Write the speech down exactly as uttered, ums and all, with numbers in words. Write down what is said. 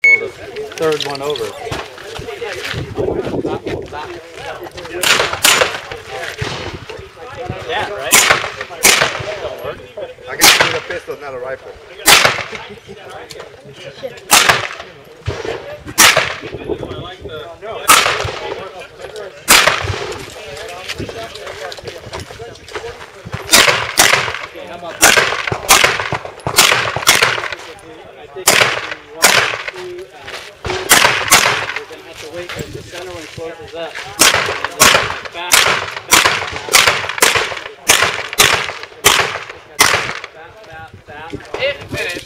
Well, the third one over. Yeah, right? I got to shoot a pistol, not a rifle. Okay, how about this? I think it's one, two, and two. We're going to have to wait because the center one closes up. Back, back, back, back, back. It finished.